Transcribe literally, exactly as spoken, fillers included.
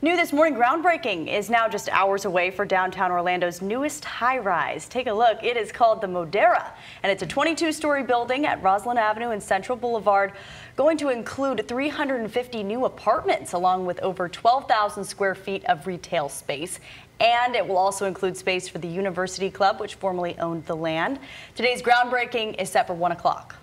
New this morning, groundbreaking is now just hours away for downtown Orlando's newest high-rise. Take a look. It is called the Modera, and it's a twenty-two story building at Roslyn Avenue and Central Boulevard, going to include three hundred fifty new apartments along with over twelve thousand square feet of retail space. And it will also include space for the University Club, which formerly owned the land. Today's groundbreaking is set for one o'clock.